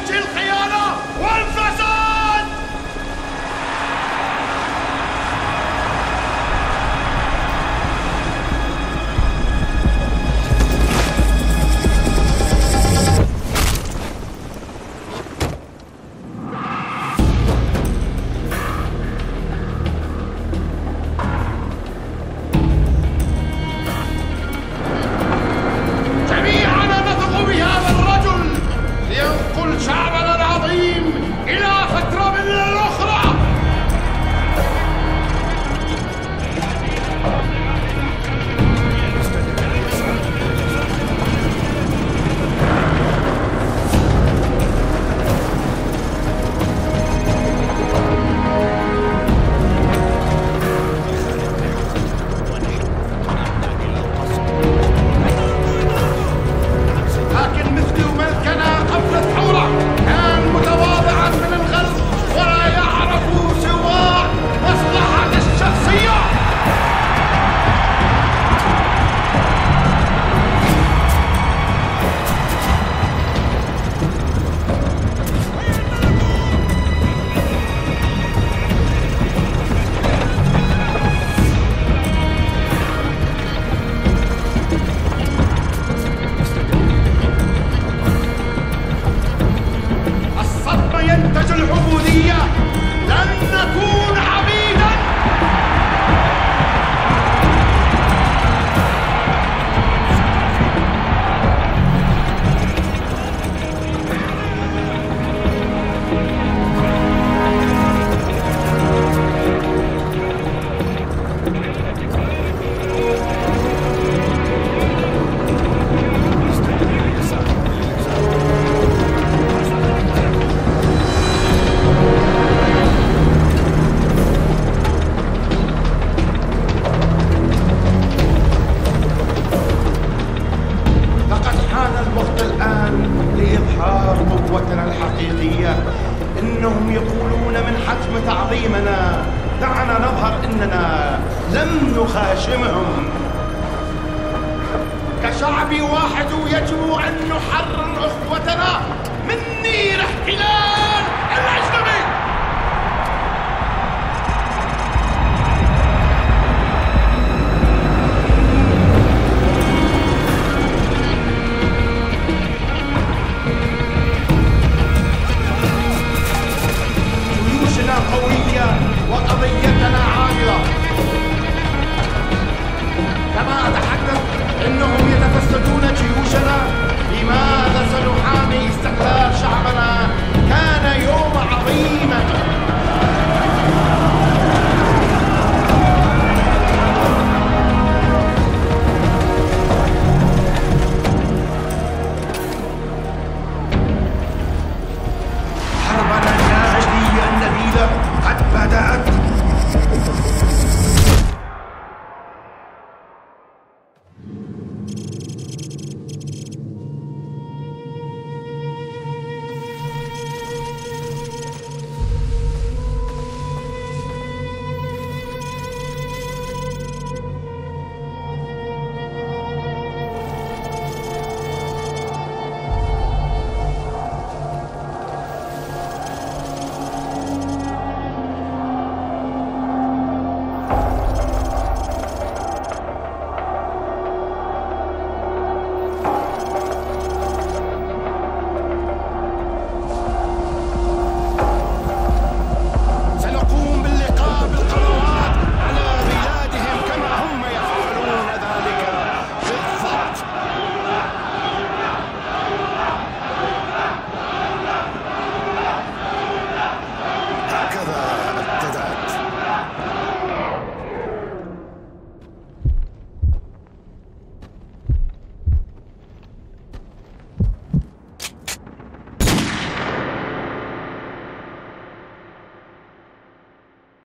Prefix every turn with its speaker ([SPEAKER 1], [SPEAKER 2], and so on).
[SPEAKER 1] وجه الخيانة والفساد. شعبنا العظيم إلى فترة من الأخرى. لكن مثلي وملكنا قبل الثورة كان متواضعا من الغلب ولا يعرف سوى مصلحته الشخصية. الصدمة ينتج العبودية، لن نكون عبيدا. لقد حان الوقت الآن لإظهار قوتنا الحقيقية. إنهم يقولون من حتم تعظيمنا. دعنا نظهر إننا لم نخاشمهم. كشعب واحد يجب أن نحرر أخوتنا من نير احتلال.